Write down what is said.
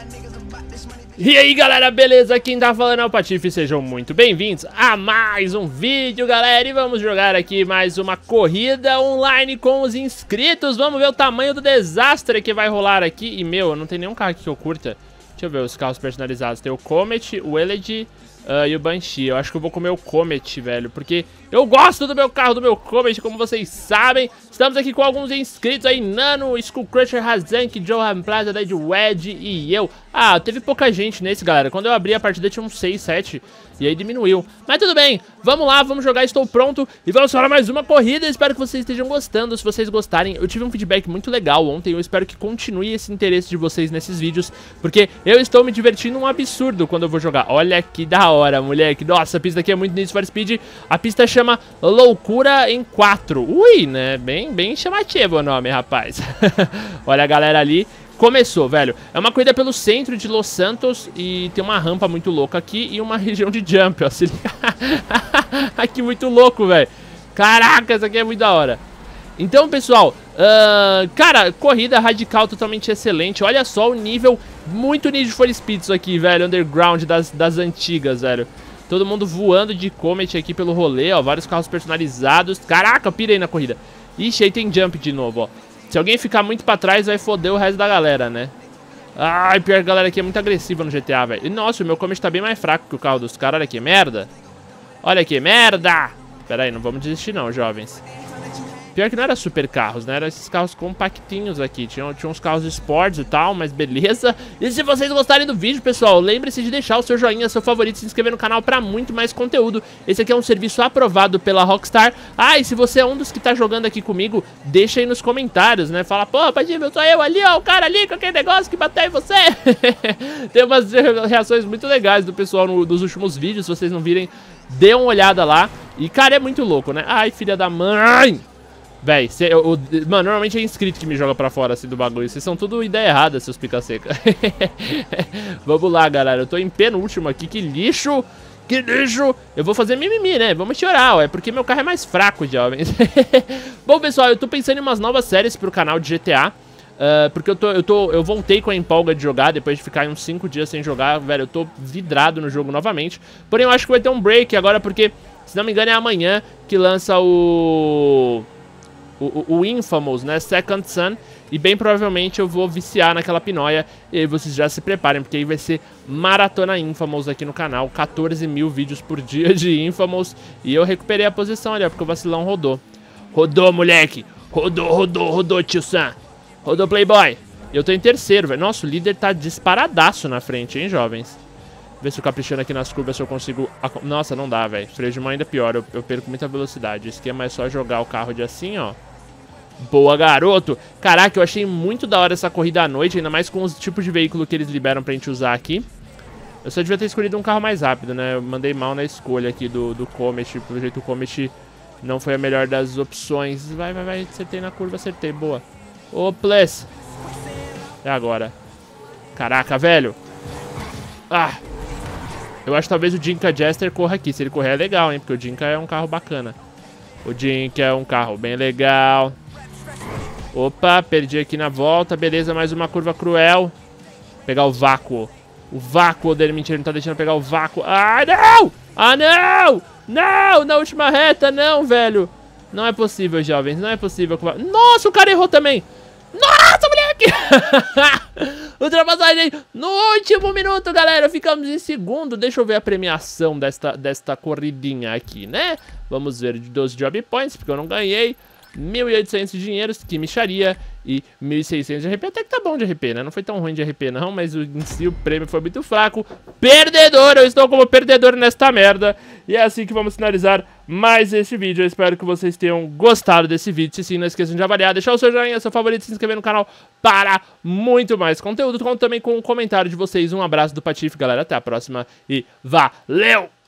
E aí galera, beleza? Quem tá falando é o Patife, sejam muito bem-vindos a mais um vídeo, galera. E vamos jogar aqui mais uma corrida online com os inscritos. Vamos ver o tamanho do desastre que vai rolar aqui. E meu, não tem nenhum carro aqui que eu curta. Deixa eu ver os carros personalizados. Tem o Comet, o Elegy e o Banshee. Eu acho que eu vou comer o Comet, velho, porque eu gosto do meu carro, do meu Comet, como vocês sabem. Estamos aqui com alguns inscritos aí, Nano, Skullcrusher, Hazank, Johan Plaza, Dead Wedge e eu. Ah, teve pouca gente nesse, galera. Quando eu abri a partida tinha uns 6, 7 e aí diminuiu. Mas tudo bem, vamos lá, vamos jogar, estou pronto e vamos para mais uma corrida. Espero que vocês estejam gostando. Se vocês gostarem, eu tive um feedback muito legal ontem. Eu espero que continue esse interesse de vocês nesses vídeos, porque eu estou me divertindo um absurdo quando eu vou jogar. Olha que da hora, moleque. Nossa, a pista aqui é muito Need for Speed. A pista chama Loucura em 4. Ui, né? Bem chamativo o nome, rapaz. Olha a galera ali. Começou, velho. É uma corrida pelo centro de Los Santos e tem uma rampa muito louca aqui e uma região de jump, ó. Se liga. Aqui muito louco, velho. Caraca, isso aqui é muito da hora. Então, pessoal, cara, corrida radical totalmente excelente. Olha só o nível, muito Need for Speed isso aqui, velho. Underground das antigas, velho. Todo mundo voando de Comet aqui pelo rolê, ó. Vários carros personalizados. Caraca, eu pirei na corrida. Ixi, aí tem jump de novo, ó. Se alguém ficar muito pra trás, vai foder o resto da galera, né? Ai, pior que a galera aqui é muito agressiva no GTA, velho. Nossa, o meu Comet tá bem mais fraco que o carro dos caras. Olha aqui, merda. Olha aqui, merda. Pera aí, não vamos desistir não, jovens. Pior que não era super carros, né? Eram esses carros compactinhos aqui. Tinha uns carros esportes e tal, mas beleza. E se vocês gostarem do vídeo, pessoal, lembre-se de deixar o seu joinha, seu favorito, se inscrever no canal pra muito mais conteúdo. Esse aqui é um serviço aprovado pela Rockstar. Ah, e se você é um dos que tá jogando aqui comigo, deixa aí nos comentários, né? Fala, pô, Patife, sou eu ali, ó, o cara ali com aquele negócio que bateu em você. Tem umas reações muito legais do pessoal dos últimos vídeos. Se vocês não virem, dê uma olhada lá. E, cara, é muito louco, né? Ai, filha da mãe. Véi, mano, normalmente é inscrito que me joga pra fora assim do bagulho. Vocês são tudo ideia errada, seus pica-seca. Vamos lá, galera. Eu tô em penúltimo aqui. Que lixo! Que lixo! Eu vou fazer mimimi, né? Vamos chorar, ó. É porque meu carro é mais fraco, jovens. Bom, pessoal, eu tô pensando em umas novas séries pro canal de GTA. Porque eu voltei com a empolga de jogar. Depois de ficar uns 5 dias sem jogar, velho, eu tô vidrado no jogo novamente. Porém, eu acho que vai ter um break agora, porque, se não me engano, é amanhã que lança o Infamous, né, Second Son. E bem provavelmente eu vou viciar naquela pinóia. E aí vocês já se preparem, porque aí vai ser maratona Infamous aqui no canal. 14 mil vídeos por dia de Infamous. E eu recuperei a posição ali, ó, porque o vacilão rodou. Rodou, moleque. Rodou, tio Sam. Rodou, playboy. Eu tô em terceiro, velho. Nossa, o líder tá disparadaço na frente, hein, jovens. Ver se eu caprichando aqui nas curvas, se eu consigo... Nossa, não dá, velho. Freio de mão ainda é pior, eu perco muita velocidade. O esquema é só jogar o carro de assim, ó. Boa, garoto. Caraca, eu achei muito da hora essa corrida à noite, ainda mais com os tipos de veículo que eles liberam pra gente usar aqui. Eu só devia ter escolhido um carro mais rápido, né? Eu mandei mal na escolha aqui do Comet. Pelo jeito o Comet não foi a melhor das opções. Vai. Acertei na curva, acertei. Boa. Ô, plus. É agora. Caraca, velho. Ah. Eu acho que talvez o Jinka Jester corra aqui. Se ele correr é legal, hein? Porque o Jinka é um carro bacana. O Jinka é um carro bem legal. Opa, perdi aqui na volta. Beleza, mais uma curva cruel. Pegar o vácuo. O vácuo dele, mentira, não tá deixando pegar o vácuo. Ah, não! Ah, não! Não, na última reta, não, velho. Não é possível, jovens, não é possível. Nossa, o cara errou também. Nossa, moleque! Ultrapassagem no último minuto, galera. Ficamos em segundo. Deixa eu ver a premiação desta corridinha aqui, né? Vamos ver de 12 job points, porque eu não ganhei. 1.800 de dinheiros, que micharia. E 1.600 de RP. Até que tá bom de RP, né? Não foi tão ruim de RP, não. Mas em si o prêmio foi muito fraco. Perdedor! Eu estou como perdedor nesta merda. E é assim que vamos finalizar mais este vídeo. Eu espero que vocês tenham gostado desse vídeo. Se sim, não esqueçam de avaliar, deixar o seu joinha, seu favorito, se inscrever no canal para muito mais conteúdo. Conto também com um comentário de vocês. Um abraço do Patife, galera. Até a próxima e valeu!